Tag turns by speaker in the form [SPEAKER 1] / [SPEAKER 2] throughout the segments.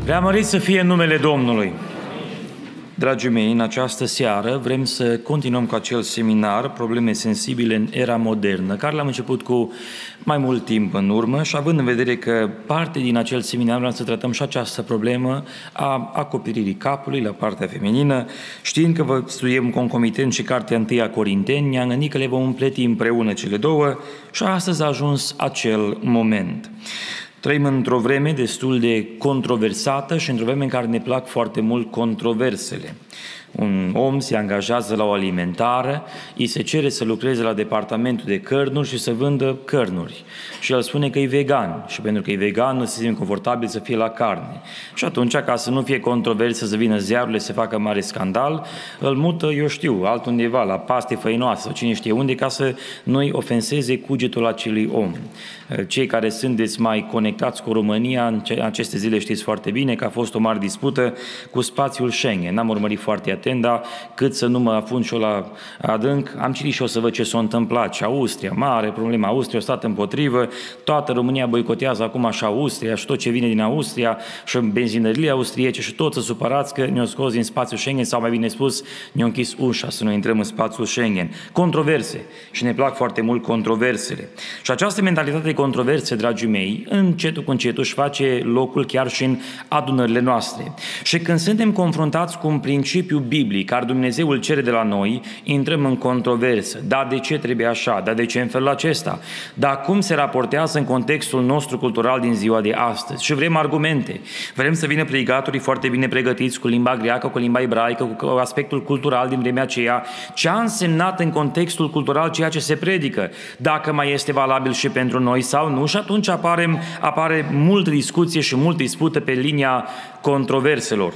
[SPEAKER 1] Preamărit să fie numele Domnului! Dragii mei, în această seară vrem să continuăm cu acel seminar, Probleme sensibile în era modernă, care l-am început cu mai mult timp în urmă și având în vedere că parte din acel seminar vreau să tratăm și această problemă a acoperirii capului la partea feminină, știind că vă studiem concomitent și Cartea 1 Corinteni, ne-am gândit că le vom împleti împreună cele două și astăzi a ajuns acel moment. Trăim într-o vreme destul de controversată și într-o vreme în care ne plac foarte mult controversele. Un om se angajează la o alimentară, îi se cere să lucreze la departamentul de cărnuri și să vândă cărnuri. Și el spune că e vegan și pentru că e vegan nu se simte confortabil să fie la carne. Și atunci, ca să nu fie controversă, să vină ziarurile, să facă mare scandal, îl mută, eu știu, altundeva, la paste făinoase sau cine știe unde, ca să nu-i ofenseze cugetul acelui om. Cei care sunteți mai conectați cu România, în aceste zile știți foarte bine că a fost o mare dispută cu spațiul Schengen. N-am urmărit foarte atent, dar cât să nu mă afund și eu la adânc, am citit și o să văd ce s-a întâmplat. Și Austria, mare problema, Austria a stat împotrivă, toată România boicotează acum și Austria și tot ce vine din Austria și benzinările austriece și toți să supărați că ne-au scos din spațiul Schengen sau mai bine spus, ne-au închis ușa să nu intrăm în spațiul Schengen. Controverse și ne plac foarte mult controversele. Și această mentalitate de controverse, dragii mei, încetul cu încetul își face locul chiar și în adunările noastre. Și când suntem confruntați cu un principiu biblic, care Dumnezeu îl cere de la noi, intrăm în controversă. Da, de ce trebuie așa? Da, de ce în felul acesta? Dar cum se raportează în contextul nostru cultural din ziua de astăzi? Și vrem argumente. Vrem să vină predicatorii foarte bine pregătiți cu limba greacă, cu limba ebraică, cu aspectul cultural din vremea aceea, ce a însemnat în contextul cultural ceea ce se predică, dacă mai este valabil și pentru noi sau nu, și atunci apare multă discuție și multă dispută pe linia controverselor.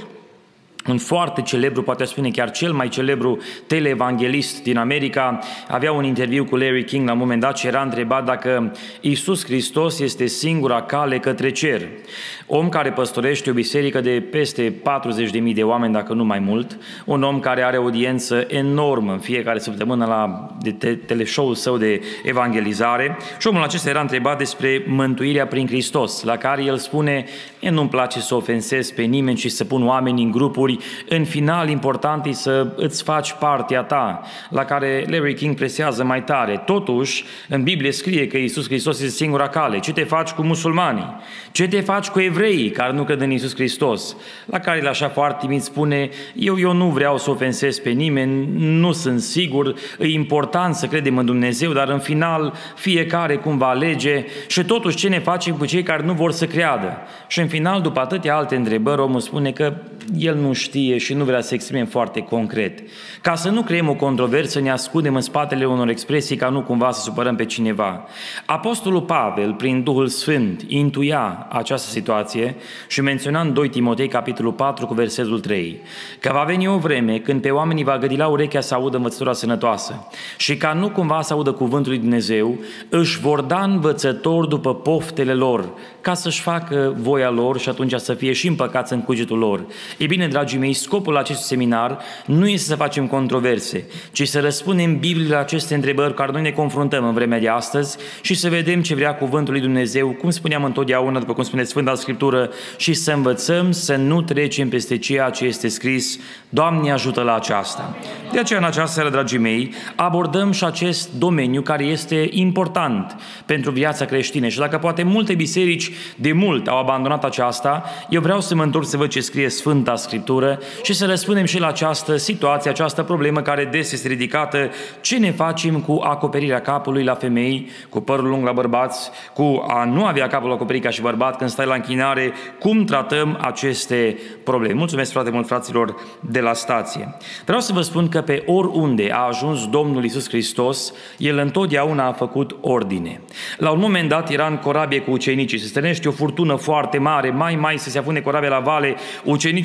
[SPEAKER 1] Un foarte celebru, poate spune chiar cel mai celebru teleevanghelist din America, avea un interviu cu Larry King la un moment dat și era întrebat dacă Iisus Hristos este singura cale către cer. Om care păstorește o biserică de peste 40.000 de oameni, dacă nu mai mult, un om care are audiență enormă în fiecare săptămână la teleshow-ul său de evangelizare, și omul acesta era întrebat despre mântuirea prin Hristos, la care el spune: nu-mi place să ofensez pe nimeni și să pun oameni în grupuri. În final, important e să îți faci partea ta, la care Larry King presează mai tare. Totuși, în Biblie scrie că Iisus Hristos este singura cale. Ce te faci cu musulmanii? Ce te faci cu evreii care nu cred în Iisus Hristos? La care el așa foarte timid spune: eu nu vreau să ofensez pe nimeni, nu sunt sigur, e important să credem în Dumnezeu, dar în final fiecare cum va alege. Și totuși, ce ne facem cu cei care nu vor să creadă? Și în final, după atâtea alte întrebări, omul spune că el nu știe și nu vrea să exprime foarte concret. Ca să nu creăm o controversă, ne ascundem în spatele unor expresii ca nu cumva să supărăm pe cineva. Apostolul Pavel, prin Duhul Sfânt, intuia această situație și menționa în 2 Timotei, capitolul 4, cu versetul 3, că va veni o vreme când pe oamenii va gâdila urechea să audă învățătura sănătoasă și ca nu cumva să audă cuvântul lui Dumnezeu, își vor da învățători după poftele lor, ca să-și facă voia lor și atunci să fie și împăcați în cugetul lor. E bine, dragii mei, scopul acestui seminar nu este să facem controverse, ci să răspundem Biblie la aceste întrebări care noi ne confruntăm în vremea de astăzi și să vedem ce vrea cuvântul lui Dumnezeu, cum spuneam întotdeauna, după cum spune Sfânta Scriptură, și să învățăm să nu trecem peste ceea ce este scris. Doamne, ajută la aceasta! De aceea, în această seară, dragii mei, abordăm și acest domeniu care este important pentru viața creștină și dacă poate multe biserici de mult au abandonat aceasta, eu vreau să mă întorc să văd ce scrie Sfânta Scriptură și să răspundem și la această situație, această problemă care des este ridicată. Ce ne facem cu acoperirea capului la femei, cu părul lung la bărbați, cu a nu avea capul acoperit ca și bărbat când stai la închinare? Cum tratăm aceste probleme? Mulțumesc foarte mult, fraților de la stație. Vreau să vă spun că pe oriunde a ajuns Domnul Iisus Hristos, El întotdeauna a făcut ordine. La un moment dat era în corabie cu ucenicii, se strânește o furtună foarte mare, mai să se afune corabia la vale, ucenicii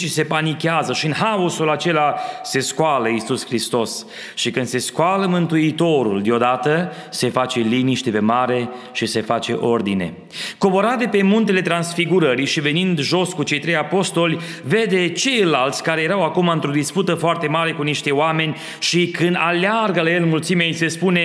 [SPEAKER 1] ucenicii se panichează și în haosul acela se scoală Iisus Hristos. Și când se scoală Mântuitorul, deodată se face liniște pe mare și se face ordine. Coborât de pe muntele Transfigurării și venind jos cu cei 3 apostoli, vede ceilalți care erau acum într-o dispută foarte mare cu niște oameni și când aleargă la el mulțimea, îi se spune,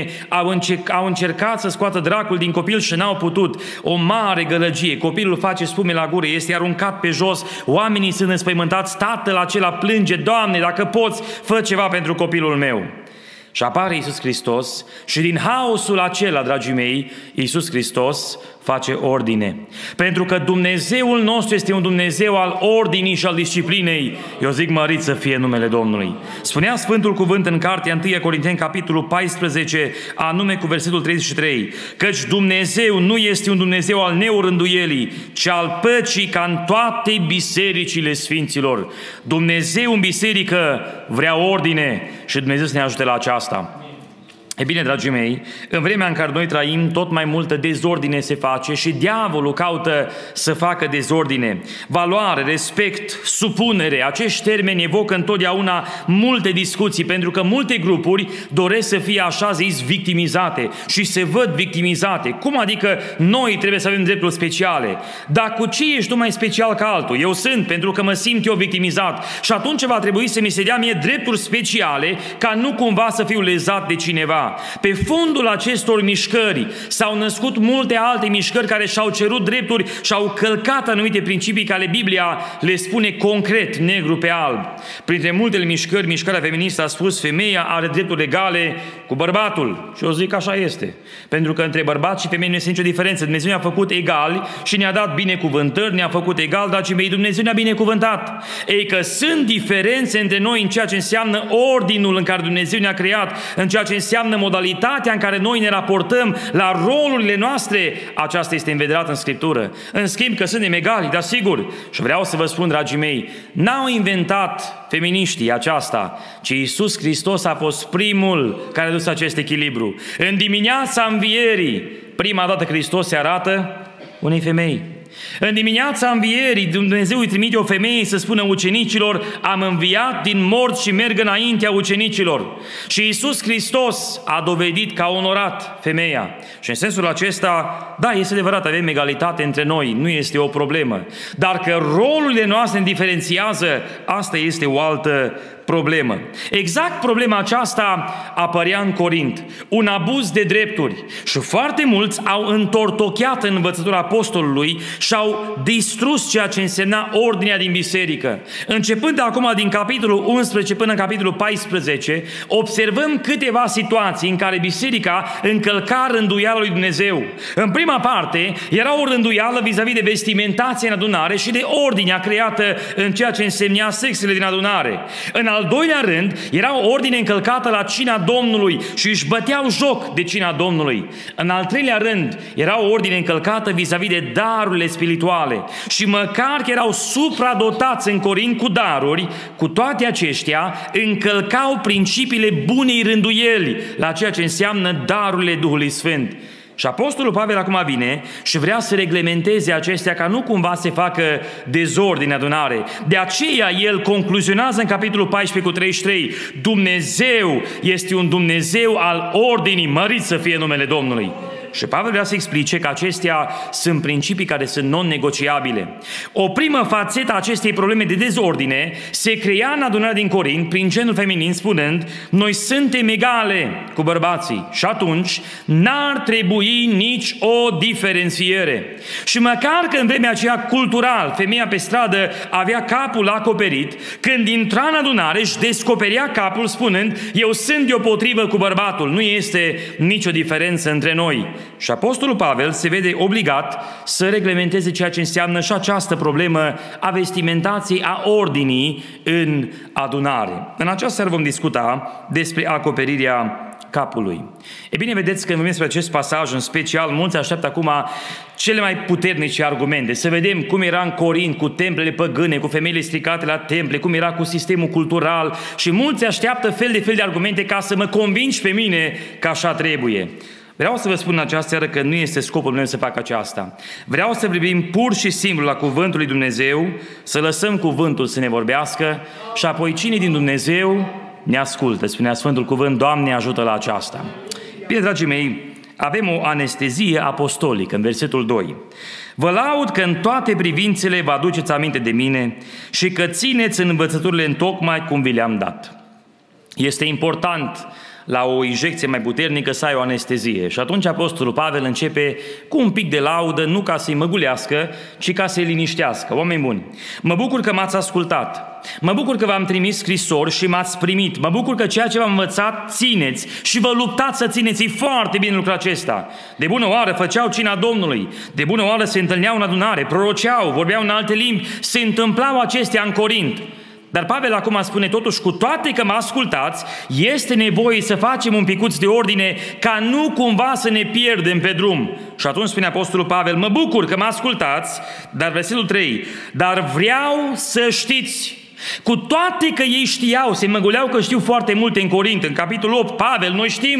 [SPEAKER 1] au încercat să scoată dracul din copil și n-au putut. O mare gălăgie, copilul face spume la gură, este aruncat pe jos, oamenii sunt înspăimântați, tatăl acela plânge, Doamne, dacă poți, fă ceva pentru copilul meu. Și apare Iisus Hristos și din haosul acela, dragii mei, Iisus Hristos face ordine. Pentru că Dumnezeul nostru este un Dumnezeu al ordinii și al disciplinei. Eu zic, mărit să fie numele Domnului. Spunea Sfântul Cuvânt în cartea 1 Corinteni, capitolul 14, anume cu versetul 33, căci Dumnezeu nu este un Dumnezeu al neorânduielii, ci al păcii, ca în toate bisericile sfinților. Dumnezeu în biserică vrea ordine și Dumnezeu să ne ajute la aceasta. E bine, dragii mei, în vremea în care noi trăim, tot mai multă dezordine se face și diavolul caută să facă dezordine. Valoare, respect, supunere, acești termeni evocă întotdeauna multe discuții, pentru că multe grupuri doresc să fie așa zis victimizate și se văd victimizate. Cum adică noi trebuie să avem drepturi speciale? Dar cu ce ești tu mai special ca altul? Eu sunt, pentru că mă simt eu victimizat și atunci va trebui să mi se dea mie drepturi speciale ca nu cumva să fiu lezat de cineva. Pe fondul acestor mișcări s-au născut multe alte mișcări care și-au cerut drepturi și au călcat anumite principii care Biblia le spune concret, negru pe alb. Printre multele mișcări, mișcarea feministă a spus femeia are drepturi egale cu bărbatul. Și eu zic așa este. Pentru că între bărbați și femei nu este nicio diferență. Dumnezeu ne-a făcut egali și ne-a dat binecuvântări, ne-a făcut egal, dragii mei, Dumnezeu ne-a binecuvântat. Ei că sunt diferențe între noi în ceea ce înseamnă ordinul în care Dumnezeu ne-a creat, în ceea ce înseamnă modalitatea în care noi ne raportăm la rolurile noastre, aceasta este învederată în Scriptură. În schimb că suntem egali, dar sigur, și vreau să vă spun, dragii mei, n-au inventat feminiștii aceasta, ci Iisus Hristos a fost primul care a dus acest echilibru. În dimineața învierii, prima dată Hristos se arată unei femei. În dimineața învierii, Dumnezeu îi trimite o femeie să spună ucenicilor, am înviat din morți și merg înaintea ucenicilor. Și Iisus Hristos a dovedit că a onorat femeia. Și în sensul acesta, da, este adevărat, avem egalitate între noi, nu este o problemă. Dar că rolurile noastre ne diferențiază, asta este o altă problemă. Exact problema aceasta apărea în Corint. Un abuz de drepturi. Și foarte mulți au întortocheat în învățătura apostolului și au distrus ceea ce însemna ordinea din biserică. Începând de acum din capitolul 11 până în capitolul 14, observăm câteva situații în care biserica încălca rânduiala lui Dumnezeu. În prima parte, era o rânduială vis-a-vis de vestimentație în adunare și de ordinea creată în ceea ce însemnea sexele din adunare. În al doilea rând, era o ordine încălcată la cina Domnului și își băteau joc de cina Domnului. În al treilea rând, era o ordine încălcată vis-a-vis de darurile spirituale. Și măcar că erau supradotați în Corint cu daruri, cu toate aceștia încălcau principiile bunei rânduieli la ceea ce înseamnă darurile Duhului Sfânt. Și Apostolul Pavel acum vine și vrea să reglementeze acestea ca nu cumva se facă dezordine adunare. De aceea el concluzionează în capitolul 14 cu 33, Dumnezeu este un Dumnezeu al ordinii, mărit să fie numele Domnului. Și Pavel vrea să explice că acestea sunt principii care sunt non-negociabile. O primă fațetă a acestei probleme de dezordine se crea în adunarea din Corint prin genul feminin spunând, noi suntem egale cu bărbații și atunci n-ar trebui nici o diferențiere. Și măcar că în vremea aceea cultural femeia pe stradă avea capul acoperit, când intra în adunare își descoperea capul spunând, eu sunt deopotrivă cu bărbatul, nu este nicio diferență între noi. Și Apostolul Pavel se vede obligat să reglementeze ceea ce înseamnă și această problemă a vestimentației, a ordinii în adunare. În această seară vom discuta despre acoperirea capului. E bine, vedeți că când vorbim despre acest pasaj în special, mulți așteaptă acum cele mai puternice argumente. Să vedem cum era în Corint cu templele păgâne, cu femeile stricate la temple, cum era cu sistemul cultural și mulți așteaptă fel de argumente ca să mă convingi pe mine că așa trebuie. Vreau să vă spun în această seară că nu este scopul meu să fac aceasta. Vreau să privim pur și simplu la Cuvântul lui Dumnezeu, să lăsăm Cuvântul să ne vorbească și apoi cine din Dumnezeu ne ascultă. Spunea Sfântul Cuvânt, Doamne ajută la aceasta. Bine, dragii mei, avem o anestezie apostolică în versetul 2. Vă laud că în toate privințele vă aduceți aminte de mine și că țineți în învățăturile întocmai cum vi le-am dat. Este important la o injecție mai puternică să ai o anestezie. Și atunci Apostolul Pavel începe cu un pic de laudă, nu ca să-i măgulească, ci ca să-i liniștească. Oameni buni, mă bucur că m-ați ascultat. Mă bucur că v-am trimis scrisori și m-ați primit. Mă bucur că ceea ce v-am învățat țineți și vă luptați să țineți. E foarte bine lucrul acesta. De bună oară făceau cina Domnului. De bună oară se întâlneau în adunare, proroceau, vorbeau în alte limbi. Se întâmplau acestea în Corint. Dar Pavel acum spune totuși, cu toate că mă ascultați, este nevoie să facem un picuț de ordine ca nu cumva să ne pierdem pe drum. Și atunci spune Apostolul Pavel, mă bucur că mă ascultați, dar versetul 3, dar vreau să știți. Cu toate că ei știau, se măguleau că știu foarte multe în Corint, în capitolul 8, Pavel,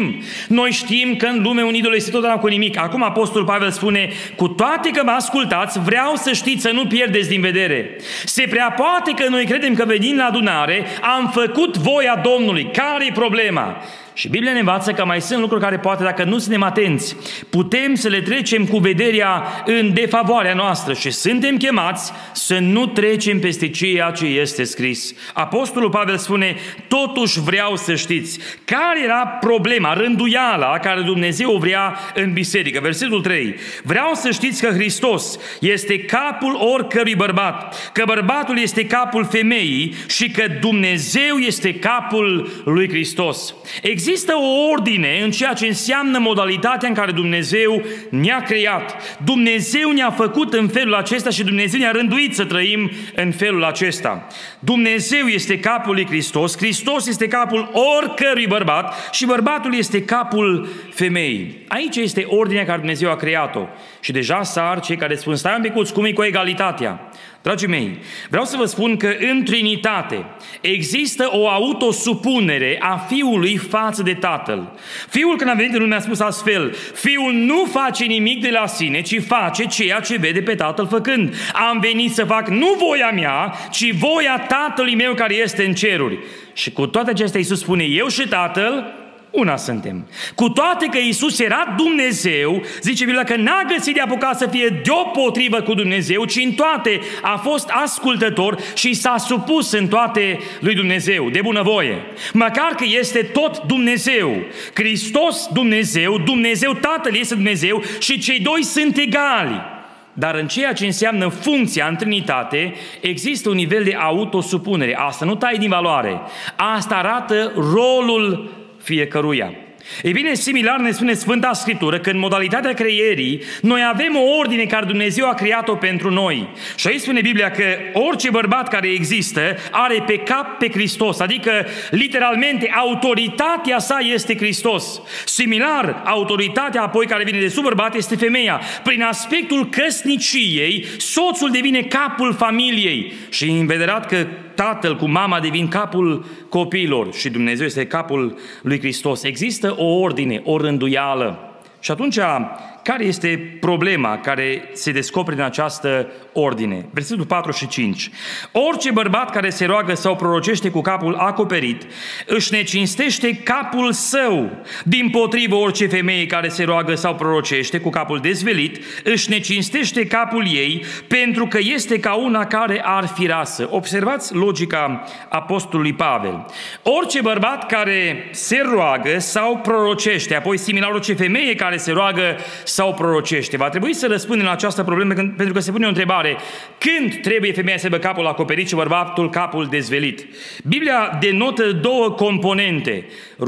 [SPEAKER 1] noi știm că în lume un idol este totdeauna cu nimic. Acum Apostolul Pavel spune, cu toate că mă ascultați, vreau să știți, să nu pierdeți din vedere. Se prea poate că noi credem că venind la adunare, am făcut voia Domnului. Care-i problema? Și Biblia ne învață că mai sunt lucruri care poate, dacă nu suntem atenți, putem să le trecem cu vederea în defavoarea noastră și suntem chemați să nu trecem peste ceea ce este scris. Apostolul Pavel spune, totuși vreau să știți care era problema, rânduiala care Dumnezeu vrea în biserică. Versetul 3, vreau să știți că Hristos este capul oricărui bărbat, că bărbatul este capul femeii și că Dumnezeu este capul lui Hristos. Există o ordine în ceea ce înseamnă modalitatea în care Dumnezeu ne-a creat. Dumnezeu ne-a făcut în felul acesta și Dumnezeu ne-a rânduit să trăim în felul acesta. Dumnezeu este capul lui Hristos, Hristos este capul oricărui bărbat și bărbatul este capul femeii. Aici este ordinea care Dumnezeu a creat-o. Și deja sar cei care spun, stai un picuț, cum e cu egalitatea? Dragii mei, vreau să vă spun că în Trinitate există o autosupunere a Fiului față de Tatăl. Fiul, când a venit în lume, a spus astfel, Fiul nu face nimic de la sine, ci face ceea ce vede pe Tatăl făcând. Am venit să fac nu voia mea, ci voia Tatălui meu care este în ceruri. Și cu toate acestea Iisus spune, eu și Tatăl una suntem. Cu toate că Iisus era Dumnezeu, zice Biblia că n-a găsit de apucat să fie deopotrivă cu Dumnezeu, ci în toate a fost ascultător și s-a supus în toate lui Dumnezeu, de bunăvoie. Măcar că este tot Dumnezeu. Hristos Dumnezeu, Dumnezeu Tatăl este Dumnezeu și cei doi sunt egali. Dar în ceea ce înseamnă funcția în Trinitate, există un nivel de autosupunere. Asta nu taie din valoare. Asta arată rolul fiecăruia. Ei bine, similar ne spune Sfânta Scriptură că în modalitatea creierii noi avem o ordine care Dumnezeu a creat-o pentru noi. Și aici spune Biblia că orice bărbat care există are pe cap pe Hristos, adică literalmente autoritatea sa este Hristos. Similar, autoritatea apoi care vine de sub bărbat este femeia. Prin aspectul căsniciei, soțul devine capul familiei și învederat că tatăl cu mama devin capul copiilor și Dumnezeu este capul lui Hristos. Există o ordine, o rânduială. Și atunci, care este problema care se descoperă în această ordine? Versetul 4 și 5. Orice bărbat care se roagă sau prorocește cu capul acoperit, își necinstește capul său. Dimpotrivă, orice femeie care se roagă sau prorocește cu capul dezvelit, își necinstește capul ei, pentru că este ca una care ar fi rasă. Observați logica apostolului Pavel. Orice bărbat care se roagă sau prorocește, apoi similar orice femeie care se roagă sau prorocește. Va trebui să răspundem la această problemă pentru că se pune o întrebare. Când trebuie femeia să aibă capul acoperit și bărbatul capul dezvelit? Biblia denotă două componente.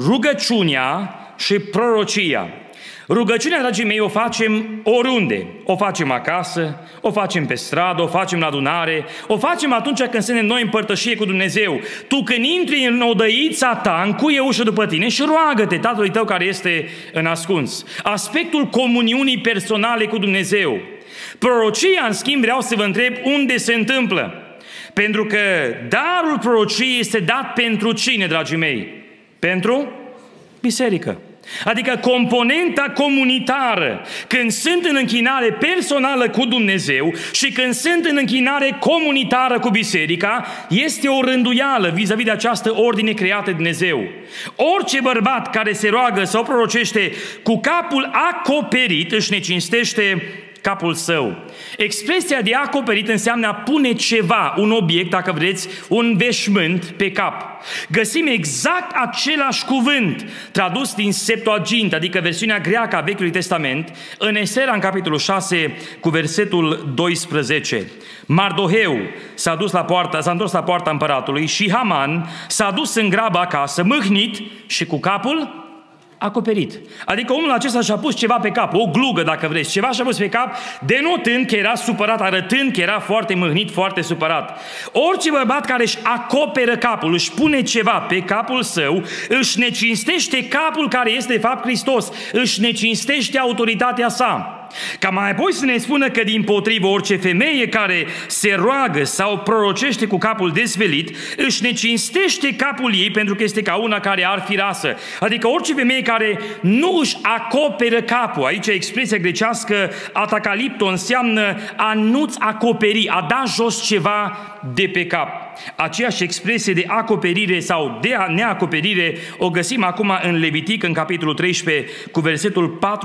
[SPEAKER 1] Rugăciunea și prorocia. Rugăciunea, dragii mei, o facem oriunde. O facem acasă, o facem pe stradă, o facem la adunare, o facem atunci când suntem noi în părtășie cu Dumnezeu. Tu când intri în odăița ta, încuie ușă după tine și roagă-te Tatălui tău care este în ascuns. Aspectul comuniunii personale cu Dumnezeu. Prorocia, în schimb, vreau să vă întreb unde se întâmplă. Pentru că darul prorociei este dat pentru cine, dragii mei? Pentru biserică. Adică componenta comunitară, când sunt în închinare personală cu Dumnezeu și când sunt în închinare comunitară cu biserica, este o rânduială vis-a-vis de această ordine creată de Dumnezeu. Orice bărbat care se roagă sau prorocește cu capul acoperit își necinstește capul său. Expresia de acoperit înseamnă a pune ceva, un obiect, dacă vreți, un veșmânt pe cap. Găsim exact același cuvânt tradus din Septuagint, adică versiunea greacă a Vechiului Testament, în Esera, în capitolul 6, cu versetul 12. Mardoheu s-a întors la poarta împăratului și Haman s-a dus în grabă acasă, mâhnit și cu capul acoperit. Adică omul acesta și-a pus ceva pe cap, o glugă dacă vreți, ceva și-a pus pe cap, denotând că era supărat, arătând că era foarte mâhnit, foarte supărat. Orice bărbat care își acoperă capul, își pune ceva pe capul său, își necinstește capul care este de fapt Hristos, își necinstește autoritatea sa. Ca mai apoi să ne spună că dimpotrivă orice femeie care se roagă sau prorocește cu capul dezvelit își necinstește capul ei pentru că este ca una care ar fi rasă. Adică orice femeie care nu își acoperă capul, aici expresia grecească atakalipto înseamnă a nu-ți acoperi, a da jos ceva de pe cap. Aceeași expresie de acoperire sau de neacoperire o găsim acum în Levitic, în capitolul 13, cu versetul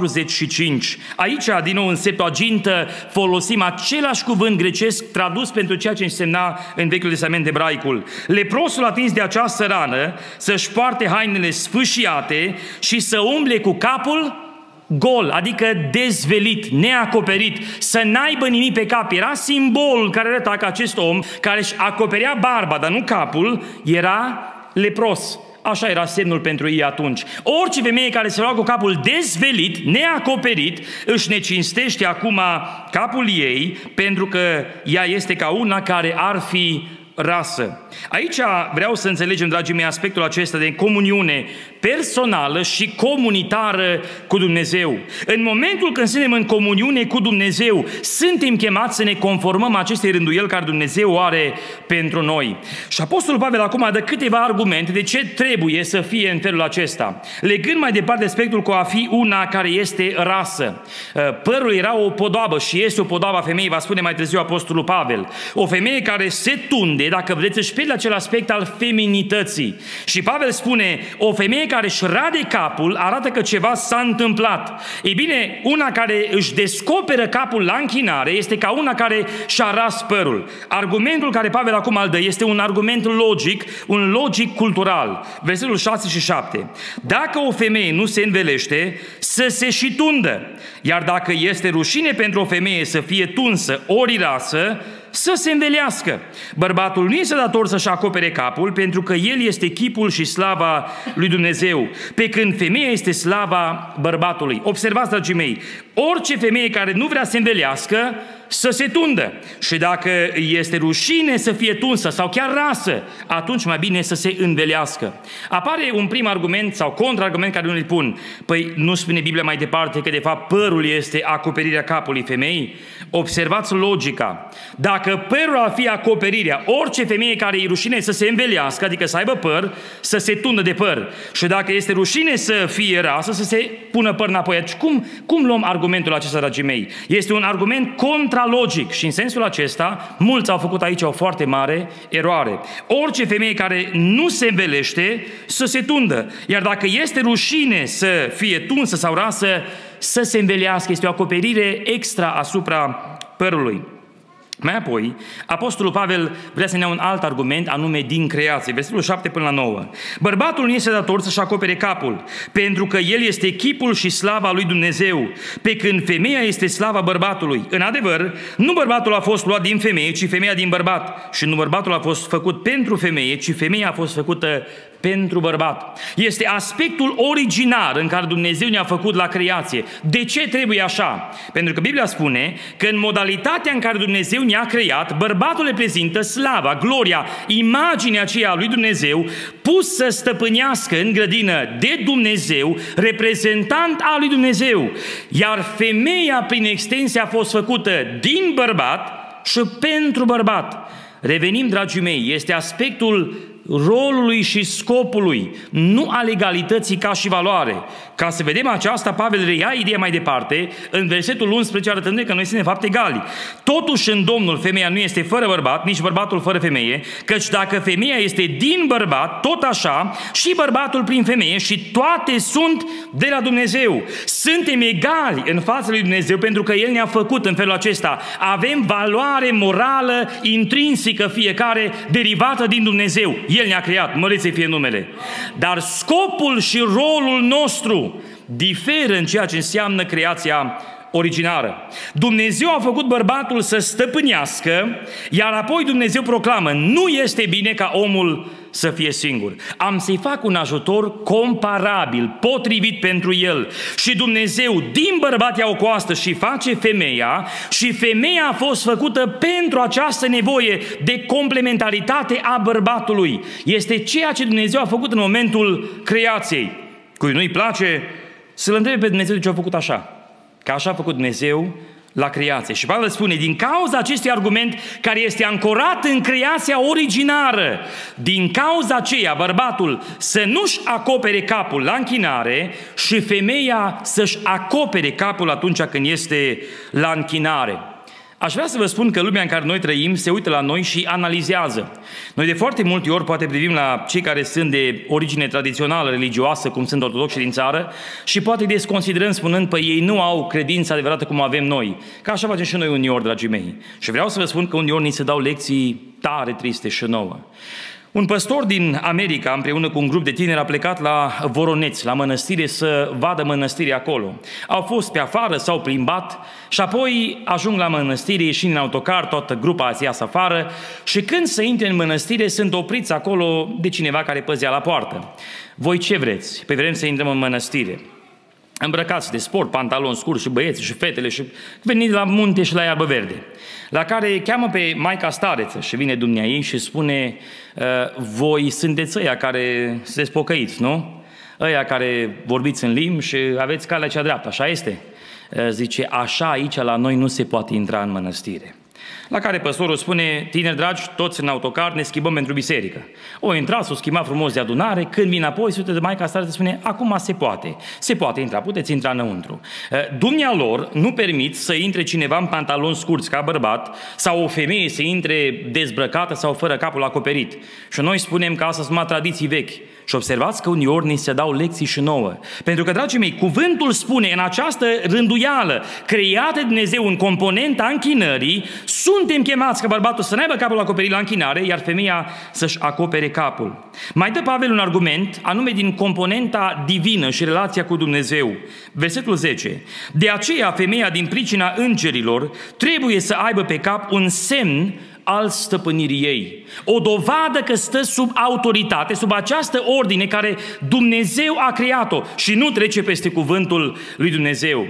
[SPEAKER 1] 45. Aici, din nou în Septuagintă, folosim același cuvânt grecesc tradus pentru ceea ce însemna în Vechiul Testament ebraicul. Leprosul atins de această rană să-și poarte hainele sfâșiate și să umble cu capul gol, adică dezvelit, neacoperit, să n-aibă nimic pe cap. Era simbolul care arăta că acest om, care își acoperea barba, dar nu capul, era lepros. Așa era semnul pentru ei atunci. Orice femeie care se roagă cu capul dezvelit, neacoperit, își necinstește acum capul ei, pentru că ea este ca una care ar fi rasă. Aici vreau să înțelegem, dragii mei, aspectul acesta de comuniune personală și comunitară cu Dumnezeu. În momentul când suntem în comuniune cu Dumnezeu, suntem chemați să ne conformăm acestei rânduieli care Dumnezeu o are pentru noi. Și Apostolul Pavel acum dă câteva argumente de ce trebuie să fie în felul acesta. Legând mai departe aspectul cu a fi una care este rasă. Părul era o podoabă și este o podoabă a femeii, va spune mai târziu Apostolul Pavel. O femeie care se tunde, dacă vreți, își pierde acel aspect al feminității. Și Pavel spune, o femeie care își rade capul arată că ceva s-a întâmplat. Ei bine, una care își descoperă capul la închinare este ca una care și-a ras părul. Argumentul care Pavel acum îl dă este un argument logic, un logic cultural. Versetul 6 și 7. Dacă o femeie nu se învelește, să se și tundă. Iar dacă este rușine pentru o femeie să fie tunsă ori rasă, să se învelească. Bărbatul nu este dator să-și acopere capul, pentru că el este chipul și slava lui Dumnezeu, pe când femeia este slava bărbatului. Observați, dragii mei, orice femeie care nu vrea să se învelească, să se tundă. Și dacă este rușine să fie tunsă sau chiar rasă, atunci mai bine să se învelească. Apare un prim argument sau contraargument care unii pun, păi nu spune Biblia mai departe că de fapt părul este acoperirea capului femeii? Observați logica. Dacă părul ar fi acoperirea, orice femeie care e rușine să se învelească, adică să aibă păr, să se tundă de păr. Și dacă este rușine să fie rasă, să se pună păr înapoi. Cum luăm argumentul acesta, dragii mei? Este un argument contralogic și în sensul acesta mulți au făcut aici o foarte mare eroare. Orice femeie care nu se învelește să se tundă, iar dacă este rușine să fie tunsă sau rasă, să se învelească. Este o acoperire extra asupra părului. Mai apoi, Apostolul Pavel vrea să ne ia un alt argument, anume din creație. Versetul 7 până la 9. Bărbatul nu este dator să-și acopere capul, pentru că el este chipul și slava lui Dumnezeu, pe când femeia este slava bărbatului. În adevăr, nu bărbatul a fost luat din femeie, ci femeia din bărbat. Și nu bărbatul a fost făcut pentru femeie, ci femeia a fost făcută pentru bărbat. Este aspectul originar în care Dumnezeu ne-a făcut la creație. De ce trebuie așa? Pentru că Biblia spune că în modalitatea în care Dumnezeu ne-a creat, bărbatul reprezintă slava, gloria, imaginea aceea a lui Dumnezeu, pus să stăpânească în grădină de Dumnezeu, reprezentant al lui Dumnezeu. Iar femeia, prin extensie, a fost făcută din bărbat și pentru bărbat. Revenim, dragii mei, este aspectul rolului și scopului, nu a legalității ca și valoare. Ca să vedem aceasta, Pavel reia ideea mai departe, în versetul 11, arătându-ne că noi suntem de fapt egali. Totuși în Domnul femeia nu este fără bărbat, nici bărbatul fără femeie, căci dacă femeia este din bărbat, tot așa și bărbatul prin femeie, și toate sunt de la Dumnezeu. Suntem egali în fața lui Dumnezeu pentru că El ne-a făcut în felul acesta. Avem valoare morală intrinsecă fiecare, derivată din Dumnezeu. El ne-a creat, mărit să fie numele. Dar scopul și rolul nostru diferă în ceea ce înseamnă creația originară. Dumnezeu a făcut bărbatul să stăpânească, iar apoi Dumnezeu proclamă: nu este bine ca omul să fie singur. Am să-i fac un ajutor comparabil, potrivit pentru el. Și Dumnezeu din bărbat ia o coastă și face femeia, și femeia a fost făcută pentru această nevoie de complementaritate a bărbatului. Este ceea ce Dumnezeu a făcut în momentul creației. Cui nu-i place să-L întrebe pe Dumnezeu de ce a făcut așa. Că așa a făcut Dumnezeu la creație. Și Pavel spune, din cauza acestui argument care este ancorat în creația originară, din cauza aceea bărbatul să nu-și acopere capul la închinare și femeia să-și acopere capul atunci când este la închinare. Aș vrea să vă spun că lumea în care noi trăim se uită la noi și analizează. Noi de foarte multe ori poate privim la cei care sunt de origine tradițională, religioasă, cum sunt ortodoxi din țară, și poate desconsiderăm spunând, păi ei nu au credința adevărată cum avem noi. Că așa facem și noi uneori, dragii mei. Și vreau să vă spun că uneori ni se dau lecții tare triste și nouă. Un păstor din America, împreună cu un grup de tineri, a plecat la Voroneț, la mănăstire, să vadă mănăstirea acolo. Au fost pe afară, s-au plimbat și apoi ajung la mănăstire, ieșind în autocar, toată grupa azi iasă afară, și când se intre în mănăstire, sunt opriți acolo de cineva care păzea la poartă. Voi ce vreți? Păi vrem să intrăm în mănăstire. Îmbrăcați de sport, pantaloni scurți și băieții și fetele și veniți la munte și la iarbă verde. La care cheamă pe maica stareță și vine dumneaei și spune: voi sunteți ăia care sunteți pocăiți, nu? Ăia care vorbiți în limbi și aveți calea cea dreaptă, așa este? Zice, așa aici la noi nu se poate intra în mănăstire. La care păstorul spune: tineri dragi, toți în autocar, ne schimbăm pentru biserică. O intra, s-o schimba frumos de adunare, când vine apoi, se uită de maica stareță, spune: acum se poate intra, puteți intra înăuntru. Dumnealor nu permit să intre cineva în pantaloni scurți ca bărbat sau o femeie să intre dezbrăcată sau fără capul acoperit. Și noi spunem că asta sunt numai tradiții vechi. Și observați că uneori ni se dau lecții și nouă. Pentru că, dragii mei, cuvântul spune în această rânduială creată de Dumnezeu în componenta închinării, suntem chemați ca bărbatul să n-aibă capul acoperit la închinare, iar femeia să-și acopere capul. Mai dă Pavel un argument, anume din componenta divină și relația cu Dumnezeu. Versetul 10. De aceea femeia din pricina îngerilor trebuie să aibă pe cap un semn al stăpânirii ei. O dovadă că stă sub autoritate, sub această ordine care Dumnezeu a creat-o și nu trece peste cuvântul lui Dumnezeu.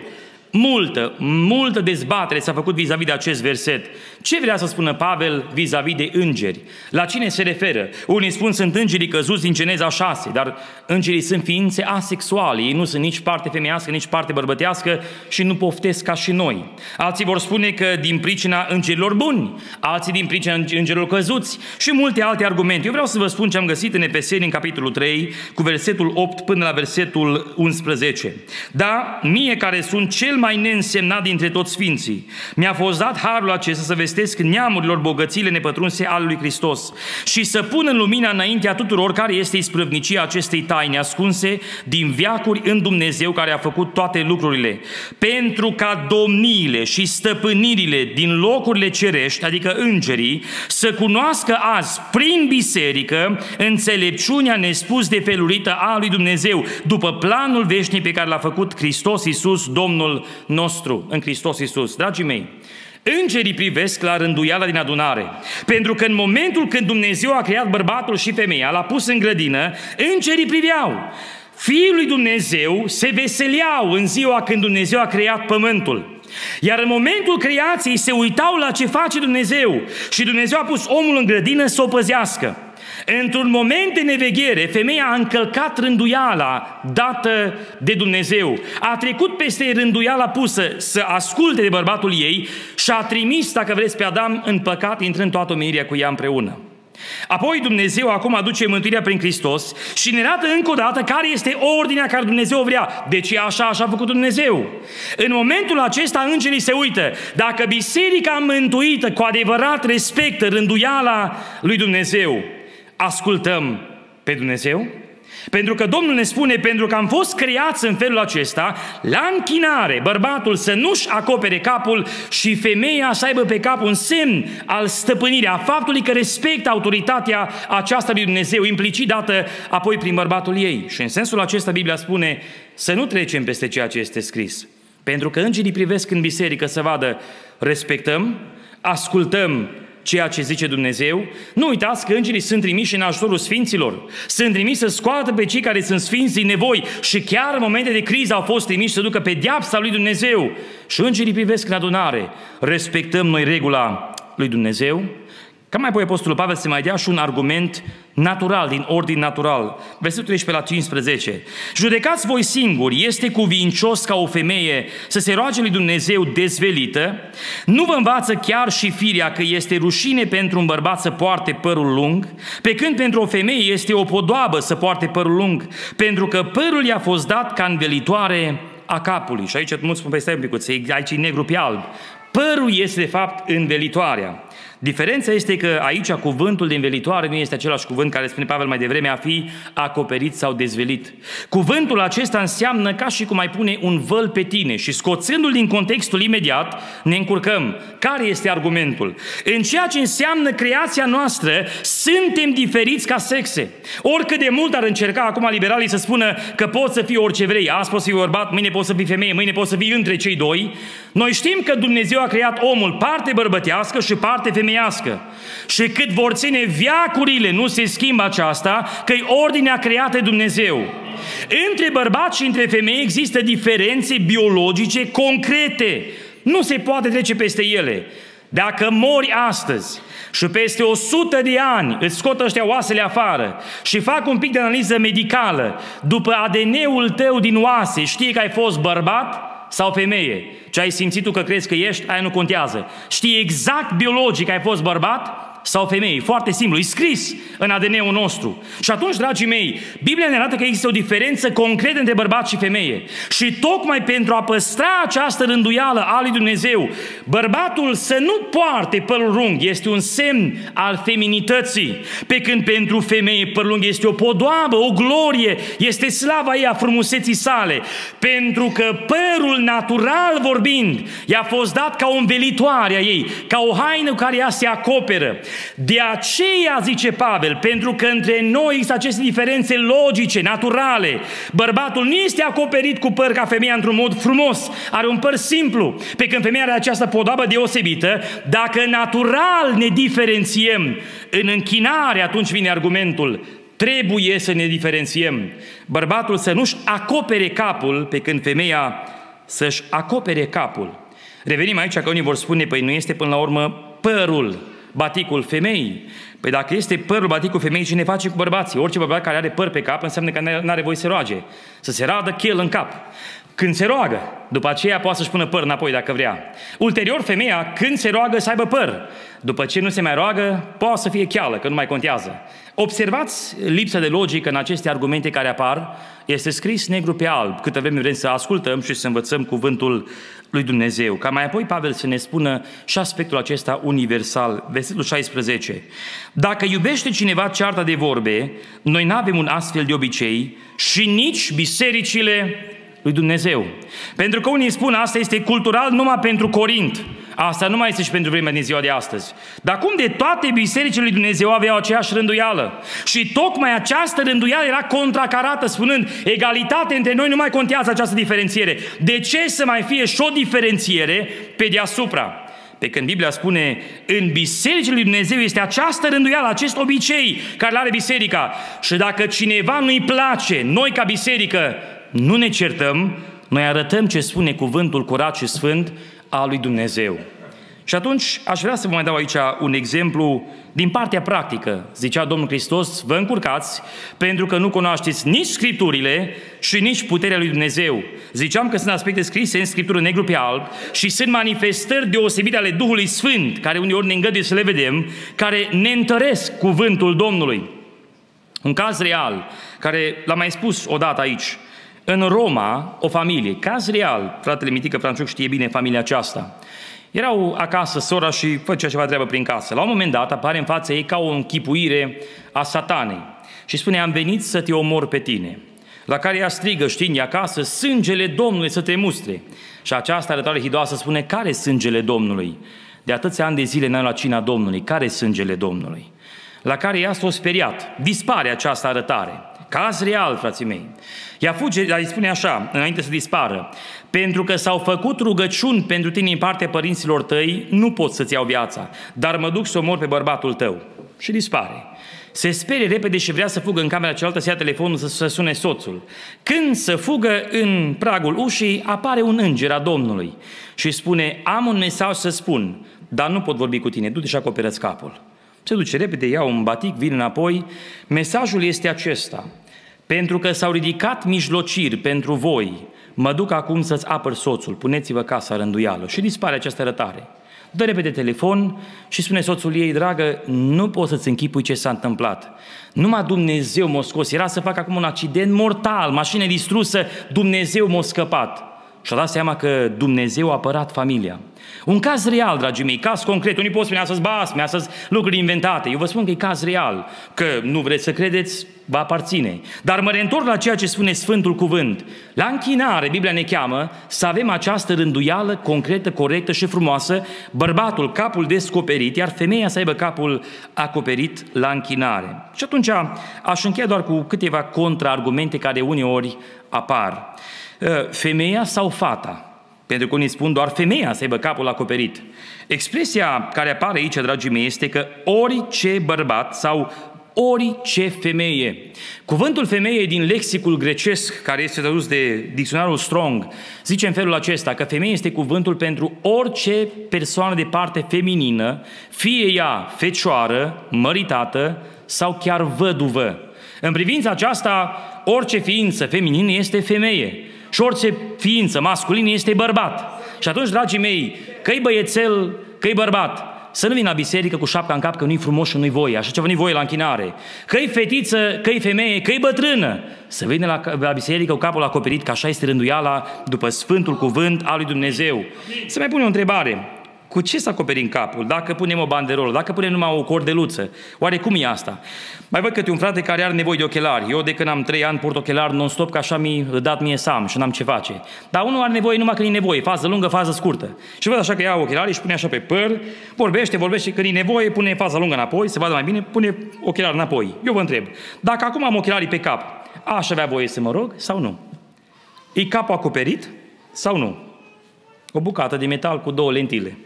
[SPEAKER 1] Multă dezbatere s-a făcut vis-a-vis de acest verset. Ce vrea să spună Pavel vis-a-vis de îngeri? La cine se referă? Unii spun sunt îngerii căzuți din Geneza 6, dar îngerii sunt ființe asexuale. Ei nu sunt nici parte femeiască, nici parte bărbătească și nu poftesc ca și noi. Alții vor spune că din pricina îngerilor buni, alții din pricina îngerilor căzuți și multe alte argumente. Eu vreau să vă spun ce am găsit în Efeseni, în capitolul 3, cu versetul 8 până la versetul 11. Da, mie care sunt cel mai neînsemnat dintre toți sfinții, mi-a fost dat harul acesta să vestesc neamurilor bogățiile nepătrunse ale lui Hristos și să pun în lumina înaintea tuturor care este isprăvnicia acestei taine ascunse din veacuri în Dumnezeu care a făcut toate lucrurile, pentru ca domniile și stăpânirile din locurile cerești, adică îngerii, să cunoască azi prin biserică înțelepciunea nespus de felurită a lui Dumnezeu, după planul veșnic pe care l-a făcut Hristos Iisus, Domnul nostru, în Hristos Iisus. Dragii mei, îngerii privesc la rânduiala din adunare, pentru că în momentul când Dumnezeu a creat bărbatul și femeia, l-a pus în grădină, îngerii priveau. Fiul lui Dumnezeu se veseleau în ziua când Dumnezeu a creat pământul. Iar în momentul creației se uitau la ce face Dumnezeu și Dumnezeu a pus omul în grădină să o păzească. Într-un moment de neveghere, femeia a încălcat rânduiala dată de Dumnezeu. A trecut peste rânduiala pusă să asculte de bărbatul ei și a trimis, dacă vreți, pe Adam în păcat, intrând toată omenirea cu ea împreună. Apoi Dumnezeu acum aduce mântuirea prin Hristos și ne arată încă o dată care este ordinea care Dumnezeu vrea. De ce așa a făcut Dumnezeu? În momentul acesta îngerii se uită. Dacă biserica mântuită cu adevărat respectă rânduiala lui Dumnezeu, ascultăm pe Dumnezeu? Pentru că Domnul ne spune, pentru că am fost creați în felul acesta, la închinare, bărbatul să nu-și acopere capul și femeia să aibă pe cap un semn al stăpânirii, a faptului că respectă autoritatea aceasta lui Dumnezeu, implicit dată apoi prin bărbatul ei. Și în sensul acesta Biblia spune să nu trecem peste ceea ce este scris. Pentru că îngerii privesc în biserică să vadă, respectăm, ascultăm ceea ce zice Dumnezeu. Nu uitați că îngerii sunt trimiși în ajutorul sfinților. Sunt trimiși să scoată pe cei care sunt sfinți din nevoi și chiar în momente de criză au fost trimiși să ducă pedeapsa lui Dumnezeu. Și îngerii privesc în adunare. Respectăm noi regula lui Dumnezeu? Ca mai apoi Apostolul Pavel se mai dea și un argument natural, din ordin natural. Versetul 13 la 15. Judecați voi singuri, este cuvincios ca o femeie să se roage lui Dumnezeu dezvelită? Nu vă învață chiar și firea că este rușine pentru un bărbat să poarte părul lung? Pe când pentru o femeie este o podoabă să poarte părul lung? Pentru că părul i-a fost dat ca învelitoare a capului. Și aici mulți spun, stai un picuț, aici e negru pe alb. Părul este de fapt învelitoarea. Diferența este că aici cuvântul de învelitoare nu este același cuvânt care spune Pavel mai devreme, a fi acoperit sau dezvelit. Cuvântul acesta înseamnă ca și cum ai pune un văl pe tine și scoțându-l din contextul imediat ne încurcăm. Care este argumentul? În ceea ce înseamnă creația noastră, suntem diferiți ca sexe. Oricât de mult ar încerca acum liberalii să spună că poți să fii orice vrei, azi poți să fii bărbat, mâine poți să fii femeie, mâine poți să fii între cei doi, noi știm că Dumnezeu a creat omul parte bărbătească și parte femeiască. Și cât vor ține veacurile, nu se schimbă aceasta, că-i ordinea creată de Dumnezeu. Între bărbați și între femei există diferențe biologice concrete. Nu se poate trece peste ele. Dacă mori astăzi și peste 100 de ani îți scot ăștia oasele afară și fac un pic de analiză medicală, după ADN-ul tău din oase știi că ai fost bărbat sau femeie. Ce ai simțit tu că crezi că ești, aia nu contează. Știi exact biologic că ai fost bărbat sau femeie. Foarte simplu, e scris în ADN-ul nostru. Și atunci, dragii mei, Biblia ne arată că există o diferență concretă între bărbat și femeie. Și tocmai pentru a păstra această rânduială a lui Dumnezeu, bărbatul să nu poarte părul lung, este un semn al feminității. Pe când pentru femeie părul lung este o podoabă, o glorie, este slava ei a frumuseții sale. Pentru că părul natural vorbind i-a fost dat ca o învelitoare a ei, ca o haină cu care ea se acoperă. De aceea, zice Pavel, pentru că între noi există aceste diferențe logice, naturale. Bărbatul nu este acoperit cu păr ca femeia într-un mod frumos, are un păr simplu, pe când femeia are această podoabă deosebită. Dacă natural ne diferențiem în închinare, atunci vine argumentul, trebuie să ne diferențiem. Bărbatul să nu-și acopere capul, pe când femeia să-și acopere capul. Revenim aici că unii vor spune, păi nu este până la urmă părul baticul femeii. Păi dacă este părul baticul femeii, ce ne face cu bărbații? Orice bărbat care are păr pe cap înseamnă că nu are voie să roage. Să se radă chel în cap. Când se roagă, după aceea poate să-și pună păr înapoi dacă vrea. Ulterior, femeia, când se roagă, să aibă păr. După ce nu se mai roagă, poate să fie cheală, că nu mai contează. Observați lipsa de logică în aceste argumente care apar. Este scris negru pe alb, câtă vreme vrem să ascultăm și să învățăm cuvântul lui Dumnezeu. Ca mai apoi Pavel să ne spună și aspectul acesta universal. Versetul 16. Dacă iubește cineva cearta de vorbe, noi n-avem un astfel de obicei și nici bisericile lui Dumnezeu. Pentru că unii spun asta este cultural numai pentru Corint. Asta nu mai este și pentru vremea din ziua de astăzi. Dar cum de toate bisericile lui Dumnezeu aveau aceeași rânduială? Și tocmai această rânduială era contracarată, spunând, egalitate între noi, nu mai contează această diferențiere. De ce să mai fie și o diferențiere pe deasupra? Pe când Biblia spune, în bisericile lui Dumnezeu este această rânduială, acest obicei care l-are biserica. Și dacă cineva nu-i place, noi ca biserică nu ne certăm, noi arătăm ce spune cuvântul curat și sfânt al lui Dumnezeu. Și atunci aș vrea să vă mai dau aici un exemplu din partea practică. Zicea Domnul Hristos, vă încurcați pentru că nu cunoașteți nici Scripturile și nici puterea lui Dumnezeu. Ziceam că sunt aspecte scrise în Scriptură negru pe alb și sunt manifestări deosebite ale Duhului Sfânt, care uneori ne îngăduie să le vedem, care ne întăresc cuvântul Domnului. Un caz real, care l-am mai spus odată aici. În Roma, o familie, caz real, fratele Mitică Franciuc știe bine familia aceasta. Erau acasă sora și făcea ceva treabă prin casă. La un moment dat apare în fața ei ca o închipuire a Satanei și spune, am venit să te omor pe tine. La care ea strigă, știind acasă, sângele Domnului să te mustre. Și această arătare hidoasă spune, care sângele Domnului? De atâția ani de zile n-ai la cina Domnului, care sângele Domnului? La care ea s-a speriat, dispare această arătare. Caz real, frații mei. Ea fuge, dar îi spune așa, înainte să dispară, pentru că s-au făcut rugăciuni pentru tine în partea părinților tăi, nu pot să-ți iau viața, dar mă duc să omor pe bărbatul tău. Și dispare. Se sperie repede și vrea să fugă în camera cealaltă, să ia telefonul să sune soțul. Când să fugă în pragul ușii, apare un înger a Domnului și spune, am un mesaj să spun, dar nu pot vorbi cu tine, du-te și acoperă-ți capul. Se duce repede, ia un batic, vine înapoi. Mesajul este acesta. Pentru că s-au ridicat mijlociri pentru voi, mă duc acum să-ți apăr soțul, puneți-vă casa rânduială. Și dispare această arătare. Dă repede telefon și spune soțul ei, dragă, nu poți să-ți închipui ce s-a întâmplat. Numai Dumnezeu m-a scos, era să fac acum un accident mortal, mașină distrusă, Dumnezeu m-a scăpat. Și-a dat seama că Dumnezeu a apărat familia. Un caz real, dragii mei, caz concret. Unii pot spune astăzi basme, astăzi lucruri inventate. Eu vă spun că e caz real, că nu vreți să credeți, vă aparține. Dar mă reîntorc la ceea ce spune Sfântul Cuvânt. La închinare, Biblia ne cheamă să avem această rânduială concretă, corectă și frumoasă, bărbatul capul descoperit, iar femeia să aibă capul acoperit la închinare. Și atunci aș încheia doar cu câteva contraargumente care uneori apar. Femeia sau fata? Pentru că unii spun doar femeia să aibă capul acoperit. Expresia care apare aici, dragii mei, este că orice bărbat sau orice femeie. Cuvântul femeie din lexicul grecesc, care este tradus de dicționarul Strong, zice în felul acesta că femeie este cuvântul pentru orice persoană de parte feminină, fie ea fecioară, măritată sau chiar văduvă. În privința aceasta, orice ființă feminină este femeie. Și orice ființă masculină este bărbat. Și atunci, dragii mei, că-i băiețel, că-i bărbat, să nu vină la biserică cu șapca în cap, că nu-i frumos și nu-i voie, așa ceva nu-i voie la închinare. Că-i fetiță, că-i femeie, că-i bătrână, să vină la biserică cu capul acoperit, că așa este rânduiala după Sfântul Cuvânt al lui Dumnezeu. Se mai pune o întrebare. Cu ce să acoperim capul? Dacă punem o banderolă, dacă punem numai o cordeluță, oare cum e asta? Mai văd câte un frate care are nevoie de ochelari. Eu de când am 3 ani port ochelari non-stop, că așa mi-a dat mie să am și n-am ce face. Dar unul are nevoie numai când e nevoie, fază lungă, fază scurtă. Și văd așa că ia ochelari și pune așa pe păr, vorbește, când e nevoie, pune faza lungă înapoi, se vadă mai bine, pune ochelari înapoi. Eu vă întreb, dacă acum am ochelarii pe cap, aș avea voie să mă rog sau nu? E capul acoperit sau nu? O bucată de metal cu 2 lentile.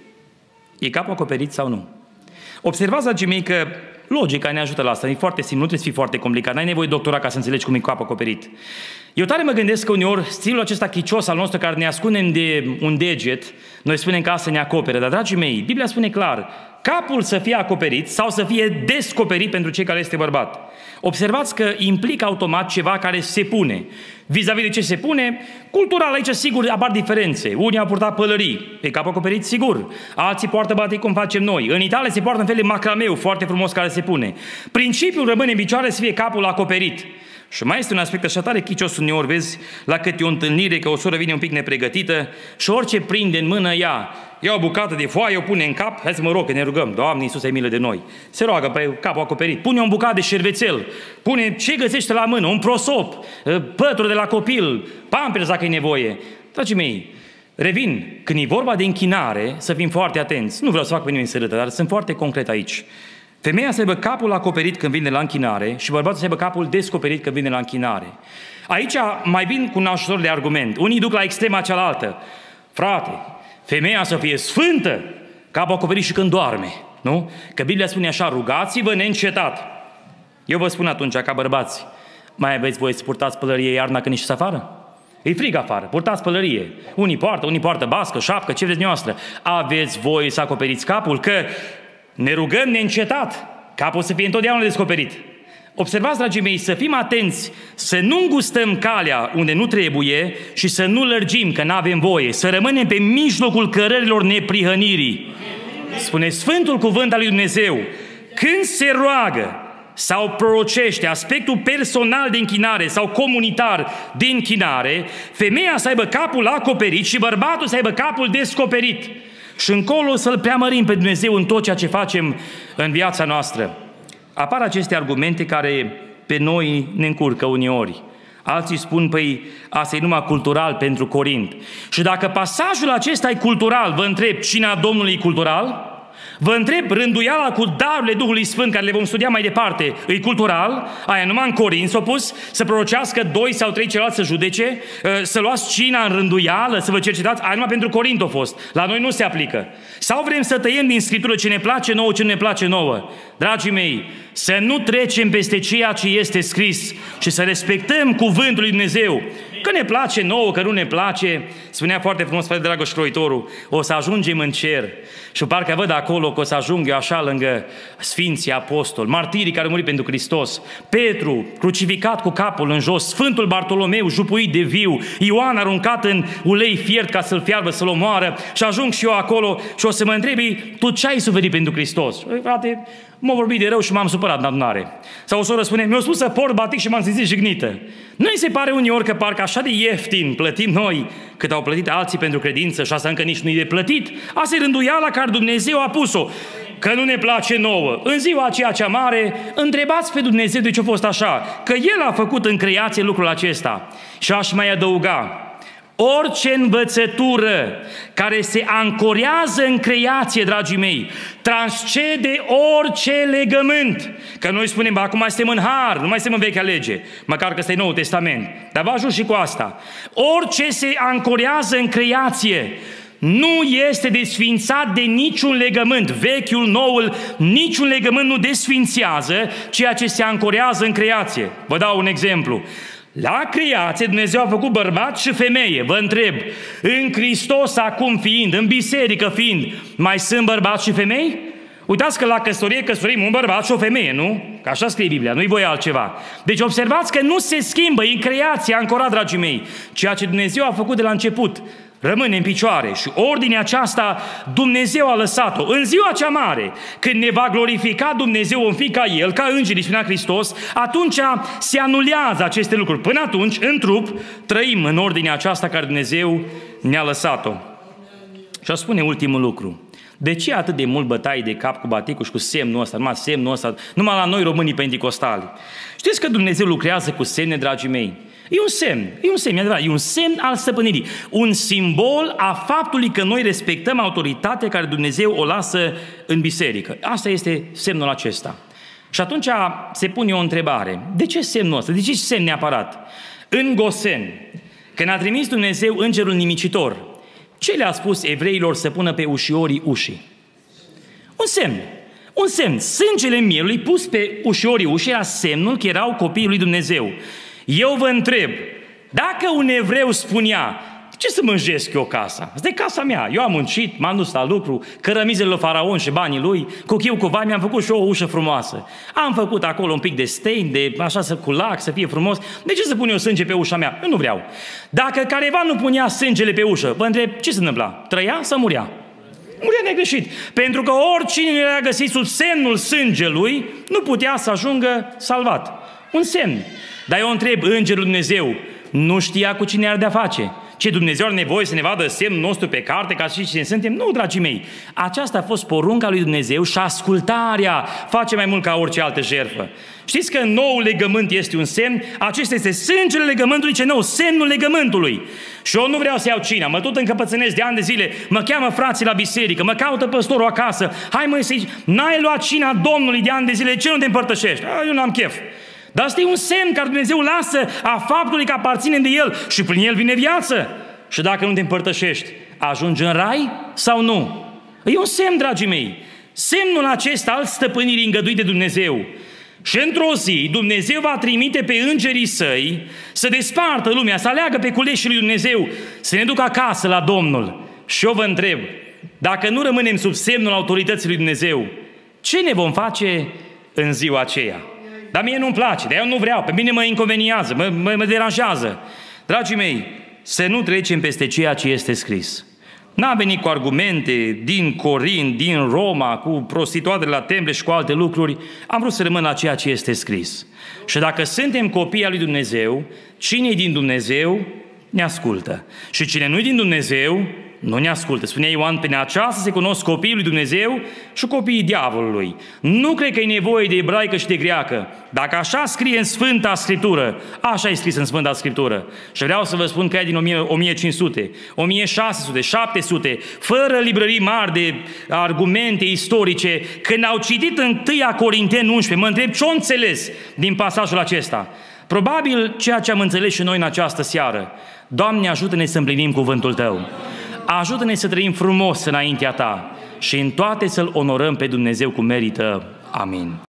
[SPEAKER 1] E capul acoperit sau nu? Observați, dragii mei, că logica ne ajută la asta. E foarte simplu, nu trebuie să fii foarte complicat. N-ai nevoie de doctorat ca să înțelegi cum e capul acoperit. Eu tare mă gândesc că uneori stilul acesta chicios al nostru care ne ascundem de un deget, noi spunem că asta ne acoperă. Dar, dragii mei, Biblia spune clar, capul să fie acoperit sau să fie descoperit pentru cei care este bărbat. Observați că implică automat ceva care se pune. Vis-a-vis de ce se pune, cultural aici sigur apar diferențe. Unii au purtat pălării, pe cap acoperit sigur. Alții poartă batic cum facem noi. În Italia se poartă în fel de macrameu foarte frumos care se pune. Principiul rămâne în picioare să fie capul acoperit. Și mai este un aspect așa tare chicios uneori, vezi, la câte o întâlnire, că o soră vine un pic nepregătită și orice prinde în mână ea, ia o bucată de foaie, o pune în cap, hai să mă rog, că ne rugăm, Doamne Iisus, ai milă de noi. Se roagă pe capul acoperit, pune un bucat de șervețel, pune ce găsește la mână, un prosop, pături de la copil, pampers dacă e nevoie. Dragii mei, revin, când e vorba de închinare, să fim foarte atenți. Nu vreau să fac pe nimeni să râdă, dar sunt foarte concret aici. Femeia să aibă capul acoperit când vine la închinare și bărbatul să aibă capul descoperit când vine la închinare. Aici mai vin cu un ajutor de argument. Unii duc la extrema cealaltă. Frate, femeia să fie sfântă, capul acoperit și când doarme. Nu? Că Biblia spune așa, rugați-vă neîncetat. Eu vă spun atunci, ca bărbați, mai aveți voie să purtați pălărie iarna când ieșiți afară? E frig afară, purtați pălărie. Unii poartă bască, șapcă, ce vreți noastră. Aveți voie să acoperiți capul, că ne rugăm neîncetat, capul să fie întotdeauna descoperit. Observați, dragii mei, să fim atenți, să nu îngustăm calea unde nu trebuie și să nu lărgim, că nu avem voie, să rămânem pe mijlocul cărărilor neprihănirii. Spune Sfântul Cuvânt al lui Dumnezeu, când se roagă sau prorocește aspectul personal de închinare sau comunitar de închinare, femeia să aibă capul acoperit și bărbatul să aibă capul descoperit. Și încolo să-L preamărim pe Dumnezeu în tot ceea ce facem în viața noastră. Apar aceste argumente care pe noi ne încurcă uneori. Alții spun, păi, asta e numai cultural pentru Corint. Și dacă pasajul acesta e cultural, vă întreb, cina Domnului e cultural? Vă întreb, rânduiala cu darurile Duhului Sfânt, care le vom studia mai departe, e cultural? Aia numai în Corint s-a pus să prorocească 2 sau 3 ceilalți să judece, să luați cina în rânduială, să vă cercetați? Aia numai pentru Corint a fost. La noi nu se aplică. Sau vrem să tăiem din Scriptură ce ne place nouă, ce nu ne place nouă? Dragii mei, să nu trecem peste ceea ce este scris și să respectăm cuvântul lui Dumnezeu. Că ne place nouă, că nu ne place, spunea foarte frumos frate Dragoș Croitorul, o să ajungem în cer. Și parcă văd acolo că o să ajung eu așa lângă Sfinții Apostoli, martirii care au murit pentru Hristos, Petru crucificat cu capul în jos, Sfântul Bartolomeu jupuit de viu, Ioan aruncat în ulei fiert ca să-l fiarbă, să-l omoară, și ajung și eu acolo și o să mă întrebi, tu ce ai suferit pentru Hristos? Frate, m-a vorbit de rău și m-am supărat în adunare. Sau o soră spune, mi-a spus să port batic și m-am simțit jignită. Nu-i se pare uneori că parcă așa de ieftin plătim noi cât au plătit alții pentru credință și asta încă nici nu-i de plătit? Asta e rânduiala care Dumnezeu a pus-o. Că nu ne place nouă. În ziua aceea cea mare, întrebați pe Dumnezeu de ce a fost așa. Că El a făcut în creație lucrul acesta. Și aș mai adăuga, orice învățătură care se ancorează în creație, dragii mei, transcede orice legământ. Că noi spunem, acum suntem în har, nu mai suntem în vechea lege, măcar că ăsta e Noul Testament. Dar vă ajut și cu asta. Orice se ancorează în creație nu este desfințat de niciun legământ. Vechiul, noul, niciun legământ nu desfințează ceea ce se ancorează în creație. Vă dau un exemplu. La creație Dumnezeu a făcut bărbat și femeie. Vă întreb, în Hristos acum fiind, în biserică fiind, mai sunt bărbați și femei? Uitați că la căsătorie căsătorim un bărbat și o femeie, nu? Că așa scrie Biblia, nu-i voie altceva. Deci observați că nu se schimbă, în creație ancorat, dragii mei. Ceea ce Dumnezeu a făcut de la început rămâne în picioare și ordinea aceasta Dumnezeu a lăsat-o. În ziua cea mare, când ne va glorifica Dumnezeu în fi ca El, ca îngerii, spunea Hristos, atunci se anulează aceste lucruri. Până atunci, în trup, trăim în ordinea aceasta care Dumnezeu ne-a lăsat-o. Și a spune ultimul lucru. De ce atât de mult bătaie de cap cu baticul și cu semnul ăsta, numai la noi românii penticostali? Știți că Dumnezeu lucrează cu semne, dragii mei? E un semn, e adevărat, e un semn al stăpânirii, un simbol a faptului că noi respectăm autoritatea care Dumnezeu o lasă în biserică. Asta este semnul acesta. Și atunci se pune o întrebare. De ce semnul ăsta? De ce semn neapărat? În Gosen, când a trimis Dumnezeu îngerul nimicitor, ce le-a spus evreilor să pună pe ușiorii ușii? Un semn. Un semn. Sângele mielului pus pe ușiorii ușii era semnul că erau copiii lui Dumnezeu. Eu vă întreb, dacă un evreu spunea, ce să mânjesc eu casa? Asta e casa mea, eu am muncit, m-am dus la lucru, cărămizele lui Faraon și banii lui, cu chiu, cu vai, mi-am făcut și eu o ușă frumoasă. Am făcut acolo un pic de stein, de așa cu lac, să fie frumos. De ce să pun eu sânge pe ușa mea? Eu nu vreau. Dacă careva nu punea sângele pe ușă, vă întreb, ce se întâmpla? Trăia sau murea? Murea negreșit. Pentru că oricine era găsit sub semnul sângelui, nu putea să ajungă salvat. Un semn. Dar eu întreb, îngerul Dumnezeu nu știa cu cine ar de-a face. Ce Dumnezeu are nevoie să ne vadă semnul nostru pe carte ca și cine suntem? Nu, dragii mei. Aceasta a fost porunca lui Dumnezeu și ascultarea face mai mult ca orice altă jertfă. Știți că noul legământ este un semn? Acesta este sângele legământului, ce nou? Semnul legământului. Și eu nu vreau să iau cina, mă tot încăpățânesc de ani de zile, mă cheamă frații la biserică, mă caută păstorul acasă. Hai măi să zici, n-ai luat cina Domnului de ani de zile, ce nu te împărtășești? Eu n-am chef. Dar asta e un semn care Dumnezeu lasă a faptului că aparținem de El și prin El vine viață. Și dacă nu te împărtășești, ajungi în rai sau nu? E un semn, dragii mei. Semnul acesta al stăpânirii îngăduit de Dumnezeu. Și într-o zi Dumnezeu va trimite pe îngerii săi să despartă lumea, să aleagă pe culeșii lui Dumnezeu, să ne ducă acasă la Domnul. Și eu vă întreb, dacă nu rămânem sub semnul autorității lui Dumnezeu, ce ne vom face în ziua aceea? Dar mie nu-mi place, de-aia eu nu vreau, pe mine mă inconveniază, mă deranjează. Dragii mei, să nu trecem peste ceea ce este scris. N-am venit cu argumente din Corint, din Roma, cu prostituatele la temple și cu alte lucruri. Am vrut să rămân la ceea ce este scris. Și dacă suntem copii al lui Dumnezeu, cine e din Dumnezeu ne ascultă. Și cine nu e din Dumnezeu nu ne ascultă. Spunea Ioan, prin aceasta se cunosc copiii lui Dumnezeu și copiii diavolului. Nu cred că e nevoie de ebraică și de greacă. Dacă așa scrie în Sfânta Scriptură, așa e scris în Sfânta Scriptură. Și vreau să vă spun că e din 1500, 1600, 700, fără librării mari de argumente istorice, când au citit în 1 Corinteni 11, mă întreb ce-o înțeles din pasajul acesta. Probabil ceea ce am înțeles și noi în această seară. Doamne, ajută-ne să împlinim cuvântul Tău. Ajută-ne să trăim frumos înaintea Ta și în toate să-L onorăm pe Dumnezeu cum merită. Amin.